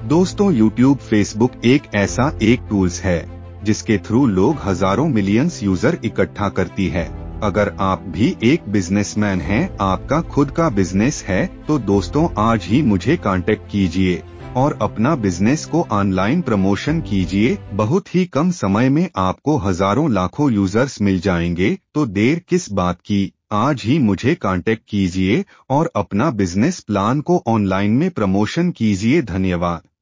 दोस्तों, YouTube, Facebook एक tools है जिसके थ्रू लोग हजारों मिलियंस यूजर इकट्ठा करती है। अगर आप भी एक बिजनेसमैन हैं, आपका खुद का बिजनेस है, तो दोस्तों आज ही मुझे कांटेक्ट कीजिए और अपना बिजनेस को ऑनलाइन प्रमोशन कीजिए। बहुत ही कम समय में आपको हजारों लाखों यूजर्स मिल जाएंगे, तो देर किस बात की, आज ही मुझे कांटेक्ट कीजिए और अपना बिजनेस प्लान को ऑनलाइन में प्रमोशन कीजिए। धन्यवाद।